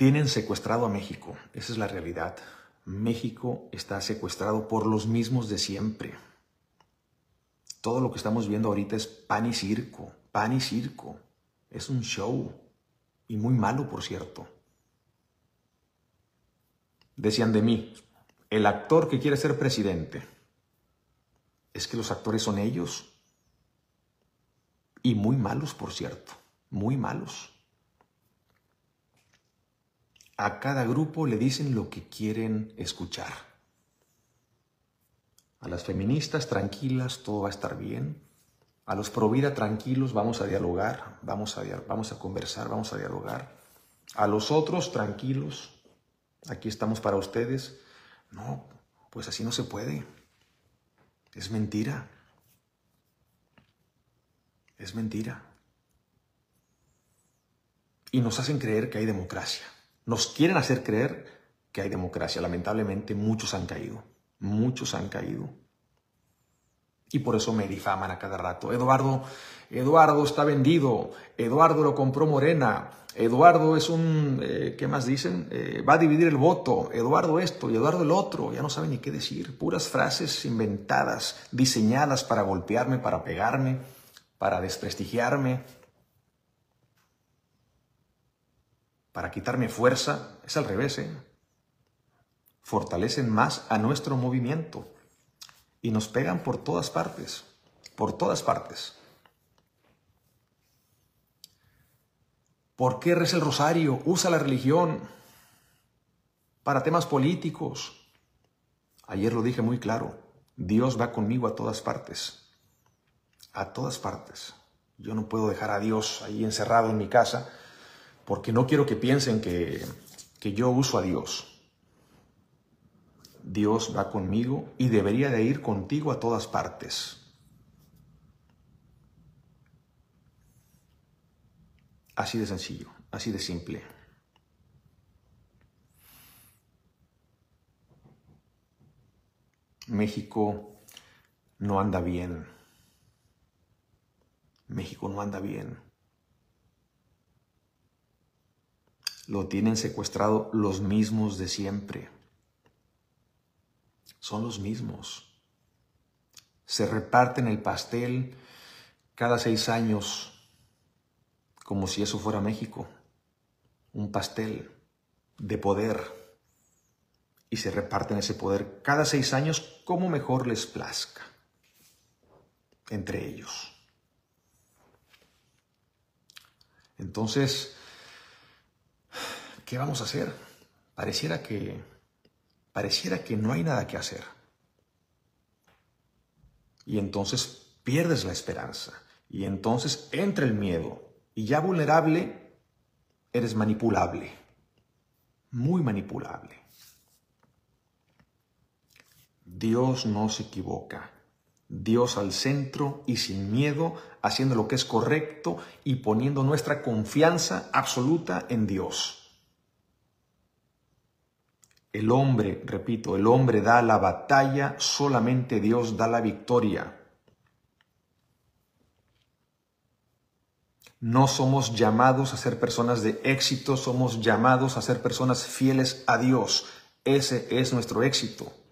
Tienen secuestrado a México, esa es la realidad. México está secuestrado por los mismos de siempre. Todo lo que estamos viendo ahorita es pan y circo, pan y circo. Es un show, y muy malo, por cierto. Decían de mí, el actor que quiere ser presidente. Es que los actores son ellos. Y muy malos, por cierto, muy malos. A cada grupo le dicen lo que quieren escuchar. A las feministas tranquilas, todo va a estar bien. A los pro vida tranquilos, vamos a dialogar, vamos a conversar, vamos a dialogar. A los otros tranquilos, aquí estamos para ustedes. No, pues así no se puede. Es mentira. Es mentira. Y nos hacen creer que hay democracia. Nos quieren hacer creer que hay democracia. Lamentablemente muchos han caído. Muchos han caído. Y por eso me difaman a cada rato. Eduardo está vendido. Eduardo lo compró Morena. Eduardo es un... ¿qué más dicen? Va a dividir el voto. Eduardo esto y Eduardo el otro. Ya no saben ni qué decir. Puras frases inventadas, diseñadas para golpearme, para pegarme, para desprestigiarme, para quitarme fuerza. Es al revés, ¿eh? Fortalecen más a nuestro movimiento. Y nos pegan por todas partes, por todas partes. ¿Por qué reza el rosario? Usa la religión para temas políticos. Ayer lo dije muy claro, Dios va conmigo a todas partes. A todas partes. Yo no puedo dejar a Dios ahí encerrado en mi casa porque no quiero que piensen que yo uso a Dios. Dios va conmigo y debería de ir contigo a todas partes. Así de sencillo, así de simple. México no anda bien. México no anda bien. Lo tienen secuestrado los mismos de siempre. Son los mismos. Se reparten el pastel cada 6 años, como si eso fuera México. Un pastel de poder. Y se reparten ese poder cada 6 años como mejor les plazca. Entre ellos. Entonces, ¿qué vamos a hacer? Pareciera que no hay nada que hacer. Y entonces pierdes la esperanza. Y entonces entra el miedo. Y ya vulnerable, eres manipulable. Muy manipulable. Dios no se equivoca. Dios al centro y sin miedo, haciendo lo que es correcto y poniendo nuestra confianza absoluta en Dios. El hombre, repito, el hombre da la batalla, solamente Dios da la victoria. No somos llamados a ser personas de éxito, somos llamados a ser personas fieles a Dios. Ese es nuestro éxito.